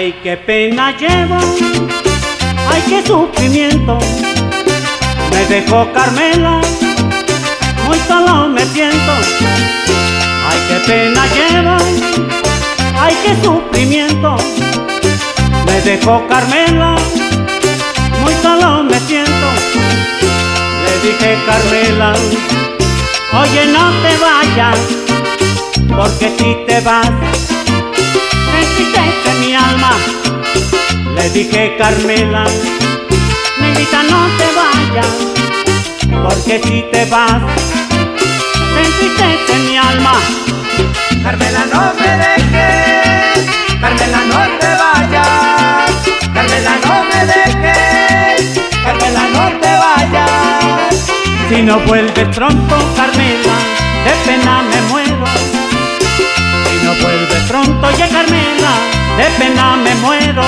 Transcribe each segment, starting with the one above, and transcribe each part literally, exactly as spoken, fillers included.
Ay, qué pena llevo, ay, qué sufrimiento me dejó Carmela, muy solo me siento. Ay, qué pena llevo, ay, qué sufrimiento me dejó Carmela, muy solo me siento. Le dije: Carmela, oye, no te vayas, porque si te vas me entristece mi alma. Le dije: Carmela, negrita, no te vayas, porque si te vas me entristece mi alma. Carmela, no me dejes, Carmela, no te vayas, Carmela, no me dejes, Carmela, no te vayas. Si no vuelves pronto, Carmela, de pena me muero. Si no vuelves pronto, ya Carmela, de pena me muero.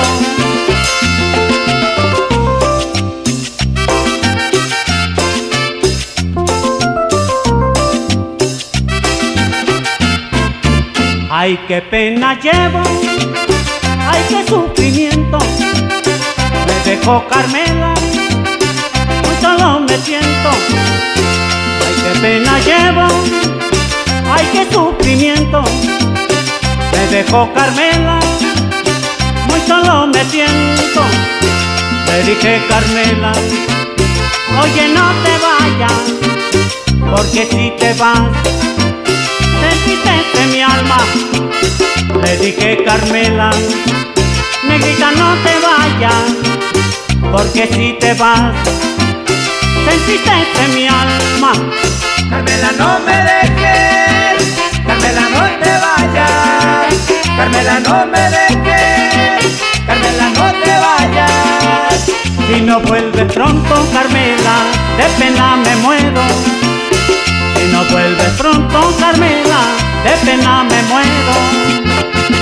Ay, qué pena llevo, ay, qué sufrimiento me dejó Carmela, muy solo me siento. Ay, qué pena llevo, ay, qué sufrimiento me dejó Carmela, muy solo me siento. Le dije: Carmela, oye, no te vayas, porque si te vas me entristece mi alma. Le dije: Carmela, negrita, no te vayas, porque si te vas me entristece mi alma. Carmela, no me dejes, Carmela, no te vayas, Carmela, no me dejes, Carmela, no te vayas. Si no vuelves pronto, Carmela, de pena me muero. Si no vuelves pronto, Carmela, de pena me muero.